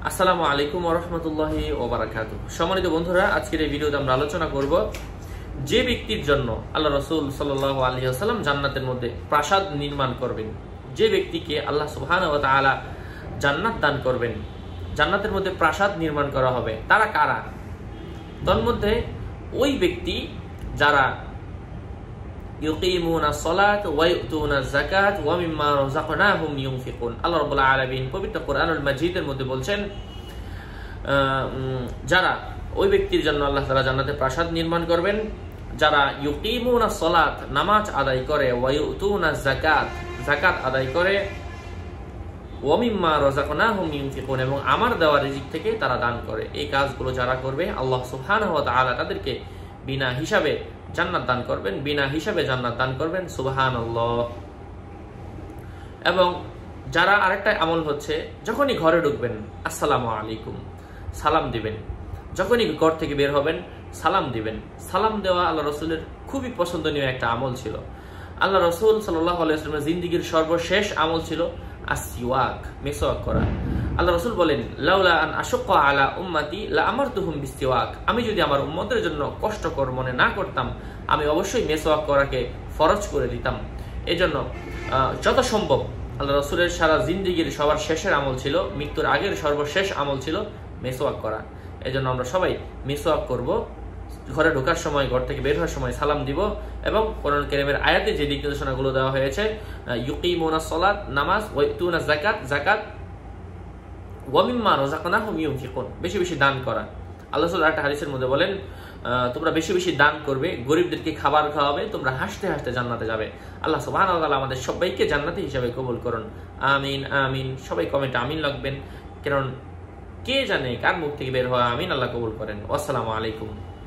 আসসালামু আলাইকুম ওয়া রাহমাতুল্লাহি ওয়া বারাকাতুহু। সম্মানিত বন্ধুরা, আজকের এই ভিডিওতে আমরা আলোচনা করব যে ব্যক্তির জন্য আল্লাহ রাসূল সাল্লাল্লাহু আলাইহি ওয়াসাল্লাম জান্নাতের মধ্যে প্রাসাদ নির্মাণ করবেন, যে ব্যক্তিকে আল্লাহ সুবহানাহু ওয়া তাআলা জান্নাত দান করবেন, জান্নাতের মধ্যে প্রাসাদ নির্মাণ করা হবে, তারা কারা? তন্মধ্যে ওই ব্যক্তি যারা ইউকিমুনাস সালাত ওয়া ইউতুনাজ যাকাত ওয়া মিম্মা রাযাকনাহুম ইউনফিকুন। আল্লাহ রাব্বুল আলামিন পবিত্র কোরআনুল মাজিদের মধ্যে বলছেন, যারা ওই ব্যক্তির জন্য আল্লাহ তাআলা জান্নাতে প্রাসাদ নির্মাণ করবেন যারা ইউকিমুনাস সালাত নামাজ আদায় করে, ওয়া ইউতুনাজ যাকাত যাকাত আদায় করে, ওয়া মিম্মা রাযাকনাহুম ইউনফিকুন এবং আমার দেওয়া রিজিক থেকে তারা দান করে। এই কাজগুলো যারা করবে আল্লাহ সুবহানাহু ওয়া তাআলা তাদেরকে বিনা হিসাবে জান্নাত দান করবেন, বিনা হিসাবে জান্নাত দান করবেন। সুবহানাল্লাহ। এবং যারা আরেকটা আমল হচ্ছে, যখনই ঘরে ঢুকবেন আসসালামু আলাইকুম সালাম দিবেন, যখনই ঘর থেকে বের হবেন সালাম দিবেন। সালাম দেওয়া আল্লাহ রসুলের খুবই পছন্দনীয় একটা আমল ছিল। আল্লাহ রসুল সাল্লাল্লাহু আলাইহি ওয়াসাল্লামের জিন্দেগীর সর্বশেষ আমল ছিল আসওয়াক, মেসওয়াক করা। আল্লাহ রসুল বলেন, লাউলা আন আশুক্কা আলা উম্মতি লা আমারতুহুম বিসওয়াক। আমি যদি আমার উম্মতের জন্য কষ্টকর মনে না করতাম, আমি অবশ্যই মেসওয়াক করাকে ফরজ করে দিতাম। এজন্য যত সম্ভব আল্লাহ রসুলের সারা জিন্দেগীর সবার শেষের আমল ছিল, মৃত্যুর আগের সর্বশেষ আমল ছিল মেসওয়াক করা। এজন্য আমরা সবাই মেসওয়াক করব, ঘরে ঢোকার সময়, ঘর থেকে বের হওয়ার সময় সালাম দিব। এবং কোরআন কারীমের আয়াতে যে দিক নির্দেশনাগুলো দেওয়া হয়েছে, ইউকিমুনাস সালাত নামাজ, ওয়া ইউতুনাজ যাকাত যাকাত, ওয়া মিম্মা রাযাকনাহুম ইউনফিকুন বেশি বেশি দান করা। আল্লাহ রাসূল একটা হাদিসের মধ্যে বলেন, তোমরা বেশি বেশি দান করবে, গরিবদেরকে খাবার খাওয়াবে, তোমরা হাসতে হাসতে জান্নাতে যাবে। আল্লাহ সুবহানাহু ওয়া তাআলা আমাদের সবাইকে জান্নাতি হিসেবে কবুল করুন। আমিন আমিন। সবাই কমেন্টে আমিন লিখবেন, কারণ কে জানে কার মুখ থেকে বের হওয়া আমিন আল্লাহ কবুল করেন। আসসালামু আলাইকুম।